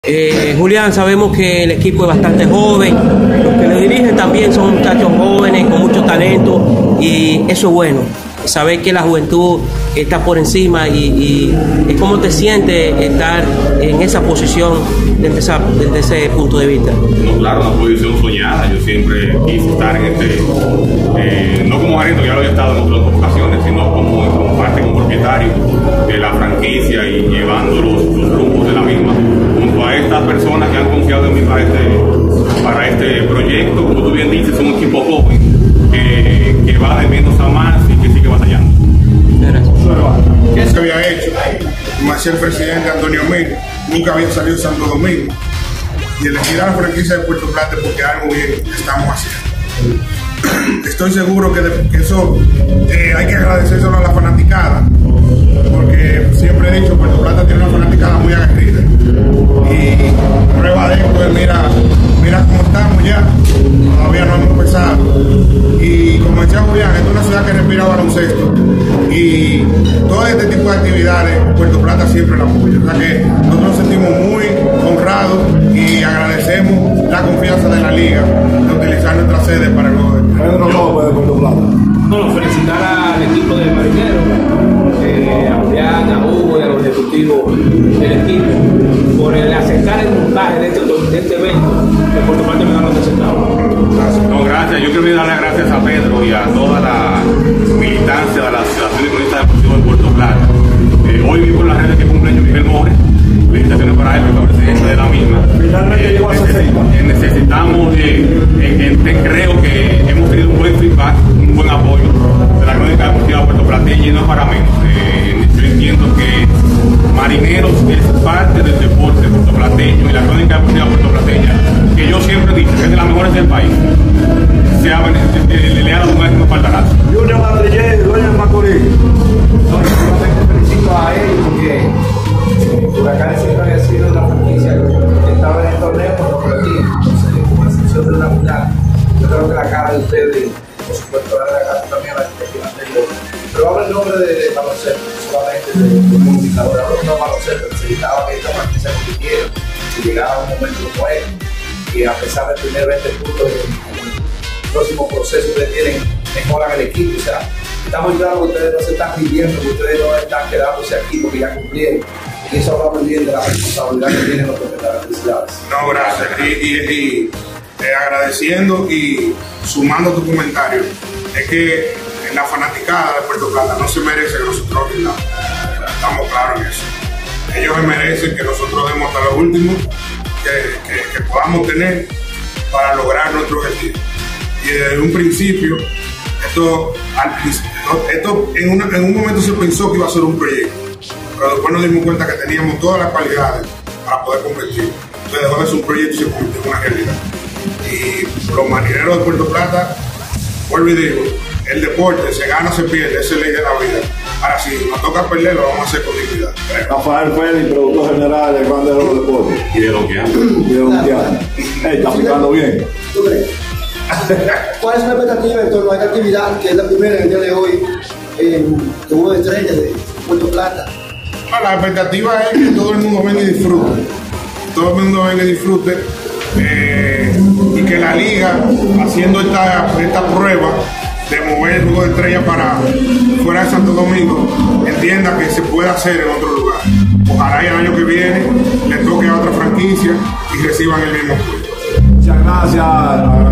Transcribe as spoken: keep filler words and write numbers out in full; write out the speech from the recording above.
Eh, Julián, sabemos que el equipo es bastante joven, los que lo dirigen también son muchachos jóvenes con mucho talento y eso es bueno, saber que la juventud está por encima y, y ¿cómo te sientes estar en esa posición desde, esa, desde ese punto de vista? No, claro, una posición soñada. Yo siempre quise estar en este, eh, no como gerente, ya lo había estado en otras ocasiones, sino como, como parte, como propietario de la franquicia y llevando los, los rumos de la misma junto a estas personas que han confiado en mí para este, para este proyecto. Como tú bien dices, es un equipo joven que, que va de menos a más y que sigue batallando. ¿Qué se había hecho? Como decía el presidente Antonio Mir, nunca había salido de Santo Domingo. Y elegir a la franquicia de Puerto Plata porque algo bien estamos haciendo. Estoy seguro que, de, que eso eh, hay que agradecérselo a la fanaticada, porque siempre he dicho, Puerto Plata tiene una fanaticada muy aguerrida. Y prueba de esto es, mira, mira cómo estamos ya, todavía no hemos empezado. Y como decía Julián, esta es una ciudad que respira baloncesto. Y todo este tipo de actividades, Puerto Plata siempre la apoya. O sea que nosotros nos sentimos muy honrados y agradecemos la confianza de la liga de utilizar nuestra sede para el juego de Pedro López de Puerto Plata. Bueno, felicitar al equipo de Marineros, eh, a Julián, a Hugo y a los ejecutivos del equipo por el aceptar el montaje de este, de este evento que Puerto Plata me da los centavos. No, gracias. Yo quiero dar las gracias a Pedro y a toda la militancia de la Asociación de Cronistas Deportivos de Puerto Plata. Eh, hoy vi por las redes que cumpleaños Miguel Mores. Felicitaciones para él, porque es presidente de la misma. Finalmente eh, llegó a sesenta. Eh, necesitamos, eh, eh, eh, creo que hemos tenido un buen feedback, un buen apoyo de la Crónica Deportiva de Puerto Plata y no es para menos. Eh, yo entiendo que Marineros es parte del deporte puertoplateño y la Crónica Deportiva puertoplateña, que yo siempre he dicho que es de las mejores del país. Se ha le lea a los maestros faltará. Junior Madrillero, dueño de Macorís. No, yo felicito a él porque Huracán siempre había sido una franquicia que estaba en el torneo por los colectivos, entonces con la excepción de una final. Yo creo que la cara de ustedes, por supuesto, la de la también la expectativa anterior. Pero habla el nombre de, de baloncesto, no solamente de, de comunicador, habla el nombre de baloncesto, necesitaba que esta franquicia compitiera, si llegaba a un momento como este, y a pesar de tener veinte puntos en el próximo proceso que tienen, mejoran el equipo. O sea, está muy claro que ustedes no se están pidiendo, que ustedes no están quedándose aquí porque ya cumplieron. Y eso habla muy bien de la responsabilidad que tienen los propietarios. Felicidades. No, gracias. Y, y, y eh, agradeciendo y sumando tu comentario, es que la fanaticada de Puerto Plata no se merece que nosotros rindamos. Estamos claros en eso. Ellos se merecen que nosotros demos hasta lo último que, que, que podamos tener para lograr nuestro objetivo. Y desde un principio, esto, al, esto en, una, en un momento se pensó que iba a ser un proyecto, pero después nos dimos cuenta que teníamos todas las cualidades para poder competir. Entonces dejó de ser un proyecto y se convirtió en una realidad. Y los marineros de Puerto Plata, vuelvo y digo, el deporte se gana o se pierde, esa es ley de la vida. Ahora, si nos toca perder, lo vamos a hacer con dignidad. Rafael Félix, productor general del Grande de los Deportes. Y de lo que anda. Y de lo que anda. Hey, está picando bien. ¿Tú crees? ¿Cuál es la expectativa en torno a esta actividad que es la primera en el día de hoy en el Juego de Estrellas de Puerto Plata? Bueno, la expectativa es que todo el mundo venga y disfrute. Todo el mundo venga y disfrute. Eh, y que la liga, haciendo esta, esta prueba de mover el Juego de Estrellas para fuera de Santo Domingo, entienda que se puede hacer en otro lugar. Ojalá y el año que viene le toque a otra franquicia y reciban el mismo apoyo. Muchas gracias.